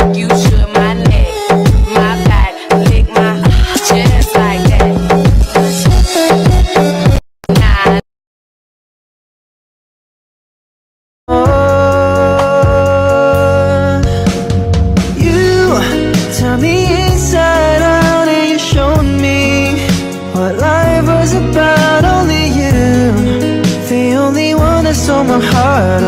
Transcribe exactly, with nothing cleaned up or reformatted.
You should my neck, my back, lick my chest like that. Nah. Oh, you turn me inside out and you showed me what life was about. Only you, the only one that stole my heart